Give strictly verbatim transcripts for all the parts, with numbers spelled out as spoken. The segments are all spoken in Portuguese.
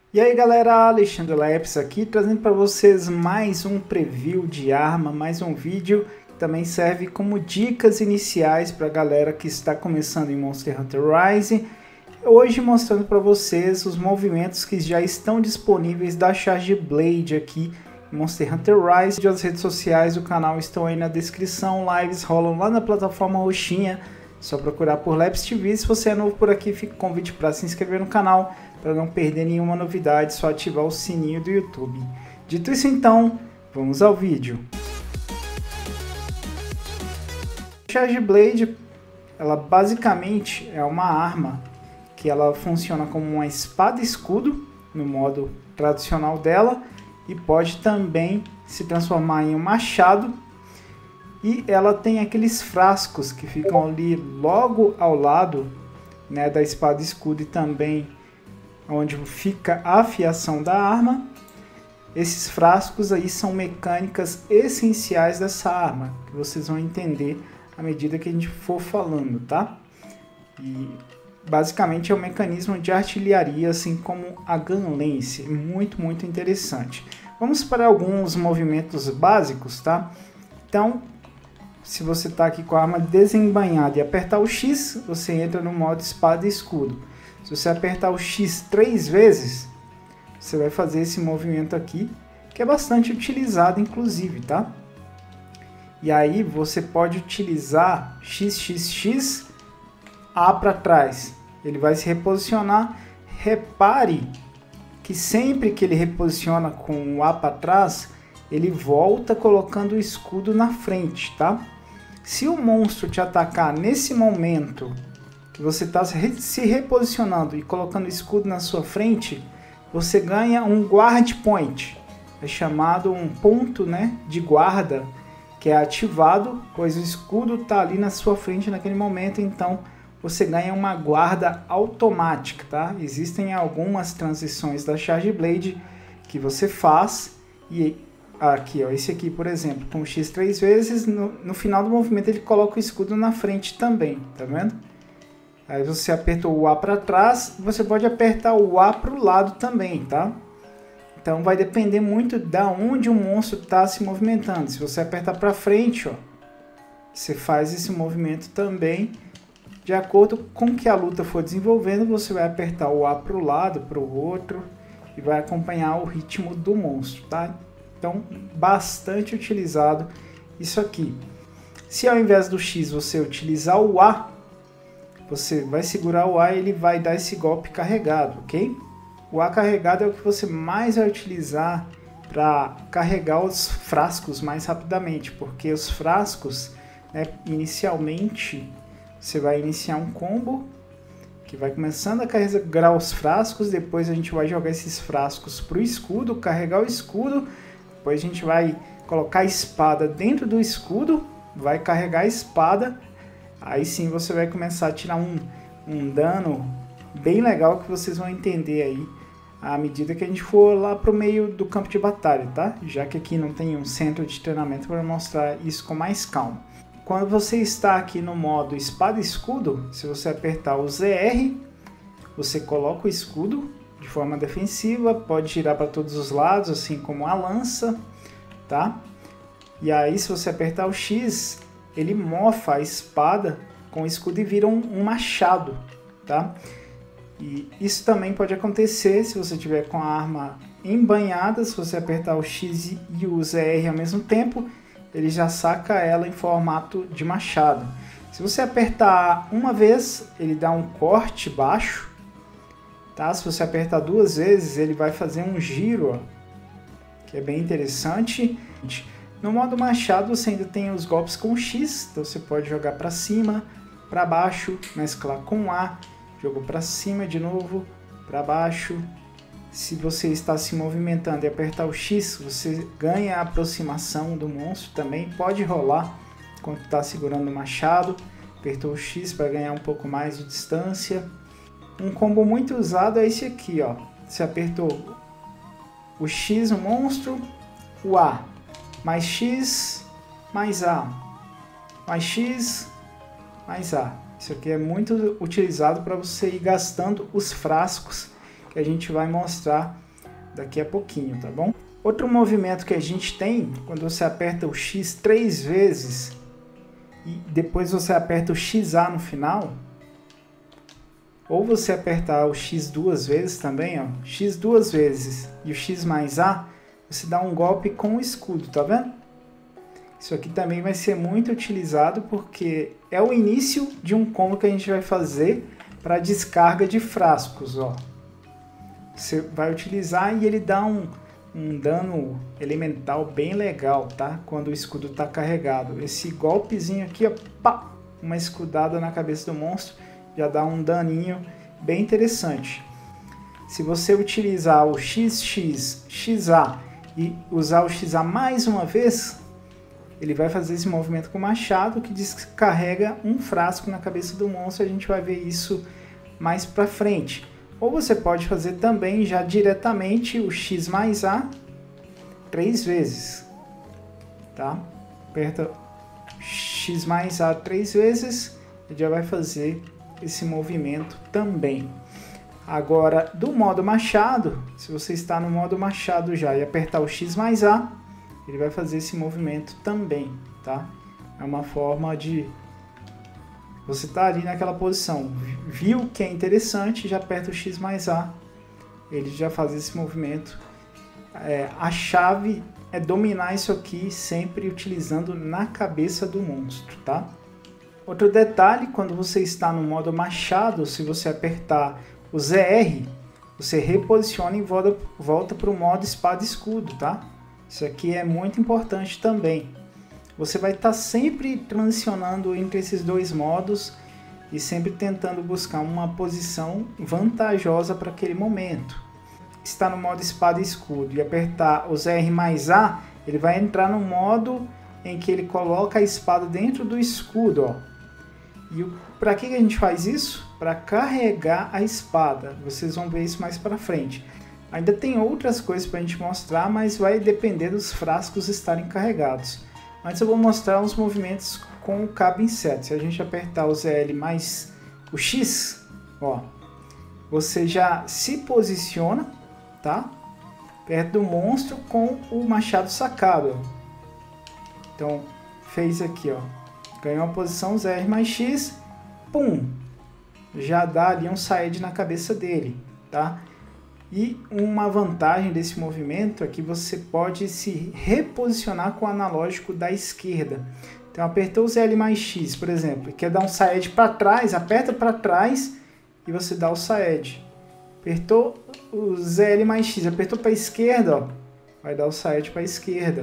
E aí galera, Alexandre Leps aqui, trazendo para vocês mais um preview de arma, mais um vídeo que também serve como dicas iniciais para a galera que está começando em Monster Hunter Rise. Hoje mostrando para vocês os movimentos que já estão disponíveis da Charge Blade aqui em Monster Hunter Rise. As redes sociais do canal estão aí na descrição, lives rolam lá na plataforma roxinha, só procurar por Leps T V. Se você é novo por aqui, fica o convite para se inscrever no canal, para não perder nenhuma novidade, só ativar o sininho do YouTube. Dito isso então, vamos ao vídeo. A Charge Blade, ela basicamente é uma arma que ela funciona como uma espada escudo no modo tradicional dela e pode também se transformar em um machado. E ela tem aqueles frascos que ficam ali logo ao lado, né, da espada escudo e também onde fica a afiação da arma. Esses frascos aí são mecânicas essenciais dessa arma, que vocês vão entender à medida que a gente for falando, tá? E basicamente é um mecanismo de artilharia, assim como a Gun Lance, muito, muito interessante. Vamos para alguns movimentos básicos, tá? Então, se você está aqui com a arma desembainhada e apertar o X, você entra no modo espada e escudo. Se você apertar o X três vezes, você vai fazer esse movimento aqui, que é bastante utilizado inclusive, tá? E aí você pode utilizar X X X, A para trás. Ele vai se reposicionar. Repare que sempre que ele reposiciona com o A para trás, ele volta colocando o escudo na frente, tá? Se o monstro te atacar nesse momento que você está se reposicionando e colocando o escudo na sua frente, você ganha um guard point, é chamado um ponto, né, de guarda, que é ativado, pois o escudo está ali na sua frente naquele momento, então você ganha uma guarda automática, tá? Existem algumas transições da Charge Blade que você faz e aqui, ó, esse aqui, por exemplo, com o X três vezes, no, no final do movimento ele coloca o escudo na frente também, tá vendo? Aí você apertou o A para trás, você pode apertar o A para o lado também, tá? Então vai depender muito da onde o monstro está se movimentando. Se você apertar para frente, ó, você faz esse movimento também. De acordo com que a luta for desenvolvendo, você vai apertar o A para o lado, para o outro, e vai acompanhar o ritmo do monstro, tá? Então, bastante utilizado isso aqui. Se ao invés do X você utilizar o A, você vai segurar o A e ele vai dar esse golpe carregado, ok? O A carregado é o que você mais vai utilizar para carregar os frascos mais rapidamente, porque os frascos, né, inicialmente, você vai iniciar um combo que vai começando a carregar os frascos, depois a gente vai jogar esses frascos para o escudo, carregar o escudo, depois a gente vai colocar a espada dentro do escudo, vai carregar a espada, aí sim você vai começar a tirar um, um dano bem legal que vocês vão entender aí à medida que a gente for lá para o meio do campo de batalha, tá? Já que aqui não tem um centro de treinamento para mostrar isso com mais calma. Quando você está aqui no modo espada e escudo, se você apertar o Z R, você coloca o escudo de forma defensiva, pode girar para todos os lados, assim como a lança, tá? E aí se você apertar o X, ele mofa a espada com o escudo e vira um, um machado, tá? E isso também pode acontecer se você tiver com a arma embanhada. Se você apertar o X e o Z R ao mesmo tempo, ele já saca ela em formato de machado. Se você apertar uma vez, ele dá um corte baixo, tá? Se você apertar duas vezes, ele vai fazer um giro, ó, que é bem interessante. No modo machado você ainda tem os golpes com X, então você pode jogar para cima, para baixo, mesclar com A, jogou para cima de novo, para baixo. Se você está se movimentando e apertar o X, você ganha a aproximação do monstro também, pode rolar enquanto está segurando o machado. Apertou o X para ganhar um pouco mais de distância. Um combo muito usado é esse aqui, ó. Você apertou o X, o monstro, o A, mais X, mais A, mais X, mais A. Isso aqui é muito utilizado para você ir gastando os frascos que a gente vai mostrar daqui a pouquinho, tá bom? Outro movimento que a gente tem, quando você aperta o X três vezes e depois você aperta o X A no final, ou você apertar o X duas vezes também, ó, X duas vezes e o X mais A, você dá um golpe com o escudo, tá vendo? Isso aqui também vai ser muito utilizado porque é o início de um combo que a gente vai fazer para descarga de frascos, ó. Você vai utilizar e ele dá um, um dano elemental bem legal, tá? Quando o escudo está carregado. Esse golpezinho aqui, ó, pá, uma escudada na cabeça do monstro, já dá um daninho bem interessante. Se você utilizar o X X, X A e usar o X A mais uma vez, ele vai fazer esse movimento com o machado que descarrega um frasco na cabeça do monstro. A gente vai ver isso mais pra frente. Ou você pode fazer também já diretamente o X mais A três vezes, tá? Aperta X mais A três vezes e já vai fazer esse movimento também. Agora, do modo machado, se você está no modo machado já e apertar o X mais A, ele vai fazer esse movimento também, tá? É uma forma de você estar tá ali naquela posição, viu que é interessante, já aperta o X mais A, ele já faz esse movimento. É, a chave é dominar isso aqui sempre utilizando na cabeça do monstro, tá? Outro detalhe, quando você está no modo machado, se você apertar o Z R, você reposiciona e volta, volta para o modo espada e escudo, tá? Isso aqui é muito importante também. Você vai estar sempre transicionando entre esses dois modos e sempre tentando buscar uma posição vantajosa para aquele momento. Está no modo espada e escudo e apertar o Z R mais A, ele vai entrar no modo em que ele coloca a espada dentro do escudo, ó. E para que a gente faz isso? Para carregar a espada. Vocês vão ver isso mais para frente. Ainda tem outras coisas para a gente mostrar, mas vai depender dos frascos estarem carregados. Antes eu vou mostrar os movimentos com o cabo inseto. Se a gente apertar o Z L mais o X, ó, você já se posiciona, tá? Perto do monstro com o machado sacado. Então, fez aqui, ó. Ganhou a posição, Z R mais X, pum! Já dá ali um saed na cabeça dele, tá? E uma vantagem desse movimento é que você pode se reposicionar com o analógico da esquerda. Então, apertou o Z L mais X, por exemplo, quer dar um saed para trás, aperta para trás e você dá o saed. Apertou o Z L mais X, apertou para a esquerda, ó, vai dar o saed para a esquerda.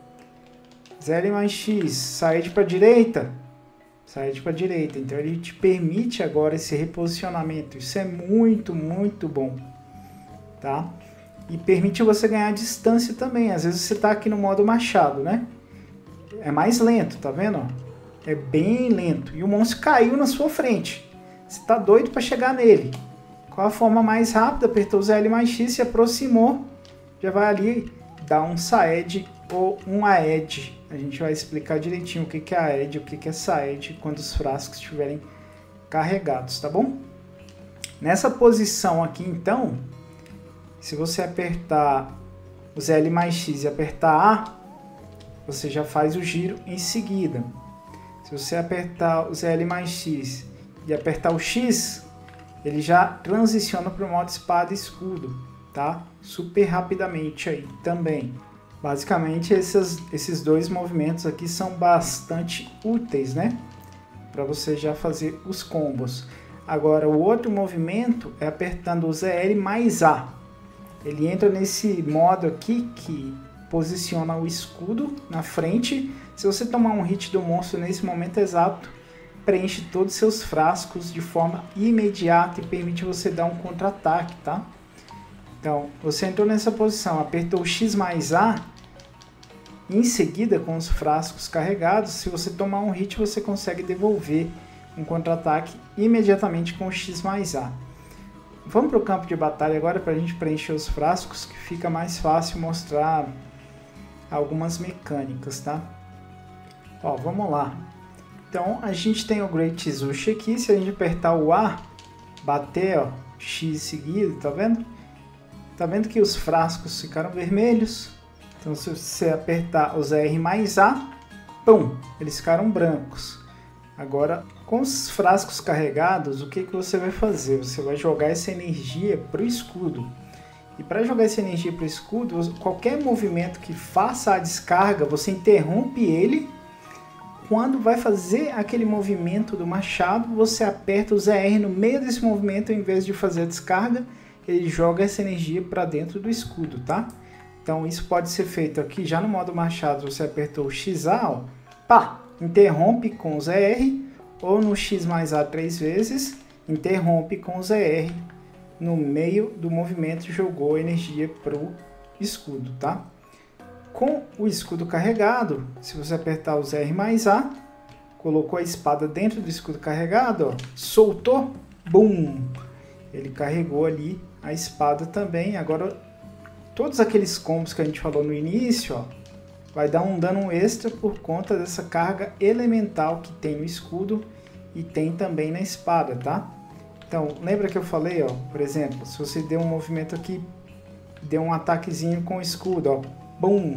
Z L mais X, saed para a direita, saed para a direita. Então, ele te permite agora esse reposicionamento. Isso é muito, muito bom. Tá? E permite você ganhar distância também. Às vezes você está aqui no modo machado, né? É mais lento, tá vendo? É bem lento. E o monstro caiu na sua frente. Você está doido para chegar nele. Qual a forma mais rápida? Apertou o Z L mais X, se aproximou. Já vai ali dar um saed ou um aed. A gente vai explicar direitinho o que é aed e o que é saed quando os frascos estiverem carregados, tá bom? Nessa posição aqui, então, se você apertar o Z L mais X e apertar A, você já faz o giro em seguida. Se você apertar o Z L mais X e apertar o X, ele já transiciona para o modo espada e escudo, tá? Super rapidamente aí também. Basicamente, esses, esses dois movimentos aqui são bastante úteis, né? Para você já fazer os combos. Agora, o outro movimento é apertando o Z L mais A. Ele entra nesse modo aqui que posiciona o escudo na frente. Se você tomar um hit do monstro nesse momento exato, preenche todos os seus frascos de forma imediata e permite você dar um contra-ataque, tá? Então, você entrou nessa posição, apertou o X mais A, em seguida, com os frascos carregados, se você tomar um hit, você consegue devolver um contra-ataque imediatamente com o X mais A. Vamos para o campo de batalha agora para a gente preencher os frascos, que fica mais fácil mostrar algumas mecânicas, tá? Ó, vamos lá. Então, a gente tem o Great Zushi aqui, se a gente apertar o A, bater, ó, X seguido, tá vendo? Tá vendo que os frascos ficaram vermelhos? Então se você apertar o Z R mais A, pum, eles ficaram brancos. Agora, com os frascos carregados, o que, que você vai fazer? Você vai jogar essa energia para o escudo. E para jogar essa energia para o escudo, qualquer movimento que faça a descarga, você interrompe ele. Quando vai fazer aquele movimento do machado, você aperta o Z R no meio desse movimento, em vez de fazer a descarga, ele joga essa energia para dentro do escudo, tá? Então isso pode ser feito aqui, já no modo machado, você apertou o X A, ó, pá, interrompe com o Z R, ou no X mais A três vezes, interrompe com o Z R, no meio do movimento jogou energia para o escudo, tá? Com o escudo carregado, se você apertar o Z R mais A, colocou a espada dentro do escudo carregado, ó, soltou, bum! Ele carregou ali a espada também. Agora, todos aqueles combos que a gente falou no início, ó, vai dar um dano extra por conta dessa carga elemental que tem no escudo e tem também na espada, tá? Então, lembra que eu falei, ó, por exemplo, se você deu um movimento aqui, deu um ataquezinho com o escudo, ó, bum!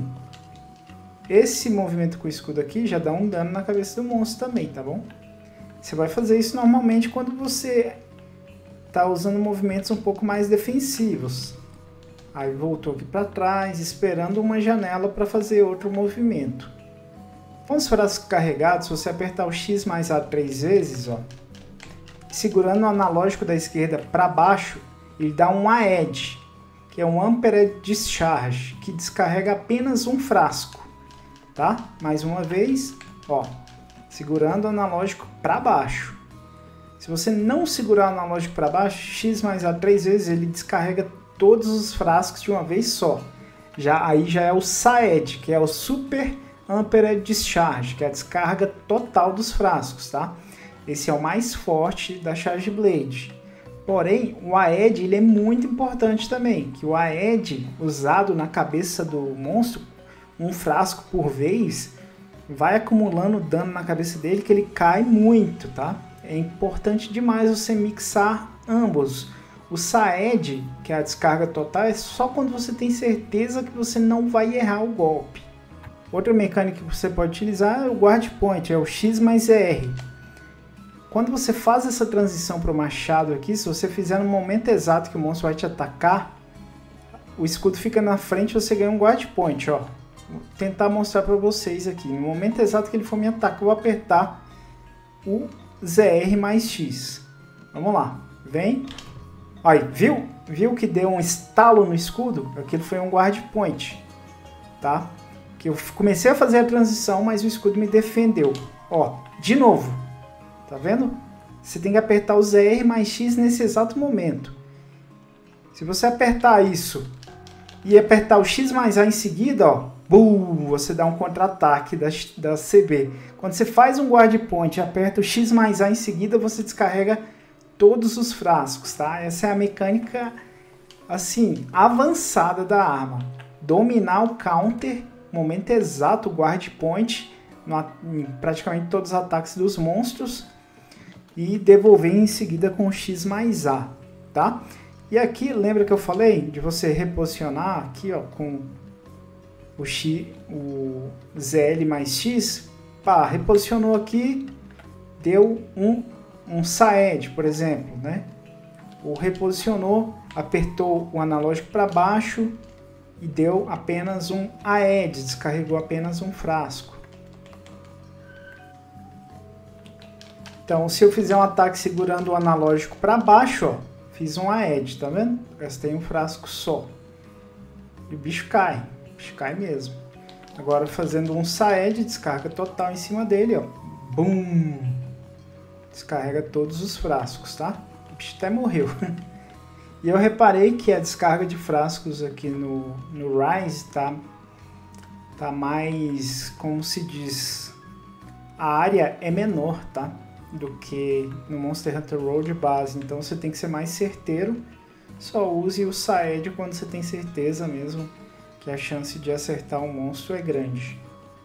Esse movimento com o escudo aqui já dá um dano na cabeça do monstro também, tá bom? Você vai fazer isso normalmente quando você tá usando movimentos um pouco mais defensivos. Aí voltou aqui para trás, esperando uma janela para fazer outro movimento. Com os frascos carregados, se você apertar o X mais A três vezes, ó, segurando o analógico da esquerda para baixo, ele dá um A E D, que é um Ampere Discharge, que descarrega apenas um frasco, tá? Mais uma vez, ó, segurando o analógico para baixo. Se você não segurar o analógico para baixo, X mais A três vezes, ele descarrega todos os frascos de uma vez só. Já, aí já é o S A E D, que é o Super Ampere Discharge, que é a descarga total dos frascos, tá? Esse é o mais forte da Charge Blade. Porém, o A E D ele é muito importante também, que o A E D usado na cabeça do monstro, um frasco por vez, vai acumulando dano na cabeça dele que ele cai muito, tá? É importante demais você mixar ambos. O S A E D, que é a descarga total, é só quando você tem certeza que você não vai errar o golpe. Outra mecânica que você pode utilizar é o Guard Point, é o X mais R. Quando você faz essa transição para o machado aqui, se você fizer no momento exato que o monstro vai te atacar, o escudo fica na frente e você ganha um Guard Point, ó. Vou tentar mostrar para vocês aqui. No momento exato que ele for me atacar, eu vou apertar o Z R mais X. Vamos lá, vem. Aí, viu? Viu que deu um estalo no escudo? Aquilo foi um Guard Point, tá? Que eu comecei a fazer a transição, mas o escudo me defendeu. Ó, de novo. Tá vendo? Você tem que apertar o Z R mais X nesse exato momento. Se você apertar isso e apertar o X mais A em seguida, ó, bum, você dá um contra-ataque da, da C B. Quando você faz um Guard Point e aperta o X mais A em seguida, você descarrega todos os frascos, tá? Essa é a mecânica, assim, avançada da arma. Dominar o counter, momento exato, o Guard Point, no, em praticamente todos os ataques dos monstros, e devolver em seguida com o X mais A, tá? E aqui, lembra que eu falei de você reposicionar aqui, ó, com o, X, o Z L mais X, pá, reposicionou aqui, deu um, um S A E D, por exemplo, né? Ou reposicionou, apertou o analógico para baixo e deu apenas um A E D, descarregou apenas um frasco. Então, se eu fizer um ataque segurando o analógico para baixo, ó, fiz um A E D, tá vendo? Gastei um frasco só. E o bicho cai, o bicho cai mesmo. Agora, fazendo um S A E D, descarga total em cima dele, ó. Bum! Descarrega todos os frascos, tá? O bicho até morreu. E eu reparei que a descarga de frascos aqui no, no Rise tá, tá mais, como se diz, a área é menor, tá? Do que no Monster Hunter World base, então você tem que ser mais certeiro. Só use o S A E D quando você tem certeza mesmo que a chance de acertar um monstro é grande.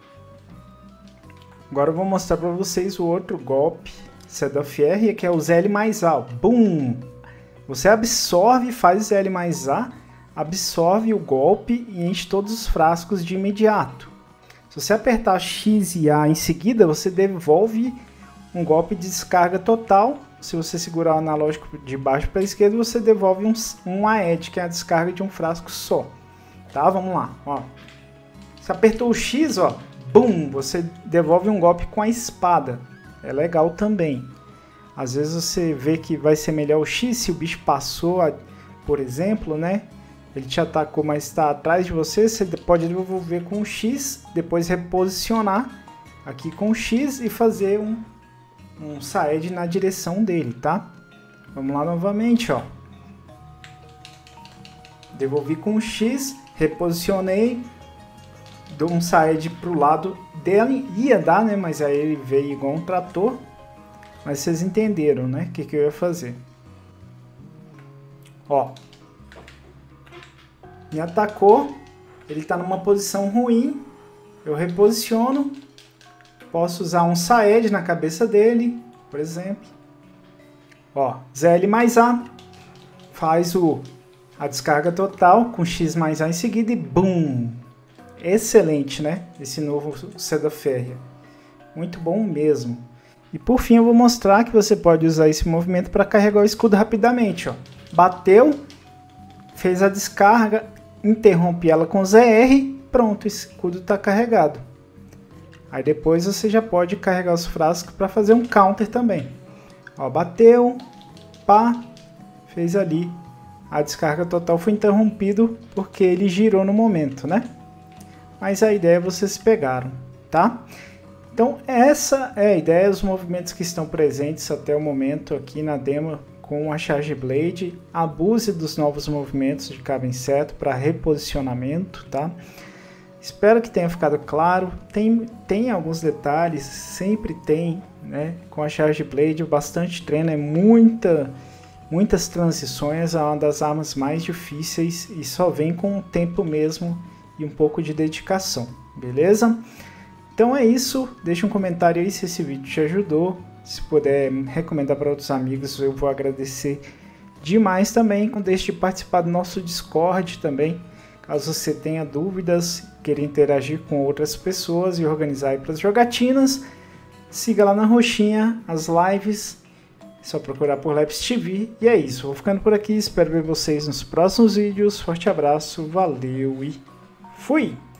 Agora eu vou mostrar para vocês o outro golpe, Seed of Air, que é o Z L mais A. Bum! Você absorve e faz o Z L mais A, absorve o golpe e enche todos os frascos de imediato. Se você apertar X e A em seguida, você devolve um golpe de descarga total. Se você segurar o analógico de baixo para a esquerda, você devolve um, um A E D, que é a descarga de um frasco só. Tá? Vamos lá. Ó. Você apertou o X, ó, bum, você devolve um golpe com a espada. É legal também. Às vezes você vê que vai ser melhor o X se o bicho passou, por exemplo, né? Ele te atacou, mas está atrás de você, você pode devolver com o X, depois reposicionar aqui com o X e fazer um, um saed na direção dele, tá? Vamos lá novamente, ó. Devolvi com o X, reposicionei, dou um saed para o lado dele, ia dar, né? Mas aí ele veio igual um trator. Mas vocês entenderam, né? O que, que eu ia fazer. Ó. Me atacou, ele está numa posição ruim, eu reposiciono, posso usar um saed na cabeça dele, por exemplo. Ó, Z L mais A, faz o, a descarga total com X mais A em seguida e BUM! Excelente, né? Esse novo Seda Férrea. Muito bom mesmo. E por fim eu vou mostrar que você pode usar esse movimento para carregar o escudo rapidamente. Ó. Bateu, fez a descarga, interrompe ela com Z R, pronto, o escudo está carregado. Aí depois você já pode carregar os frascos para fazer um counter também. Ó, bateu, pá, fez ali. A descarga total foi interrompido porque ele girou no momento, né? Mas a ideia vocês pegaram, tá? Então essa é a ideia, os movimentos que estão presentes até o momento aqui na demo com a Charge Blade. Abuse dos novos movimentos de cabo inseto para reposicionamento, tá? Espero que tenha ficado claro. Tem, tem alguns detalhes, sempre tem, né? Com a Charge Blade, bastante treino, é muita, muitas transições, é uma das armas mais difíceis e só vem com o tempo mesmo e um pouco de dedicação, beleza? Então é isso, deixa um comentário aí se esse vídeo te ajudou. Se puder recomendar para outros amigos, eu vou agradecer demais também. Não deixe de participar do nosso Discord também. Caso você tenha dúvidas, queira interagir com outras pessoas e organizar para as jogatinas, siga lá na roxinha as lives. É só procurar por Labs T V. E é isso, vou ficando por aqui. Espero ver vocês nos próximos vídeos. Forte abraço, valeu e fui!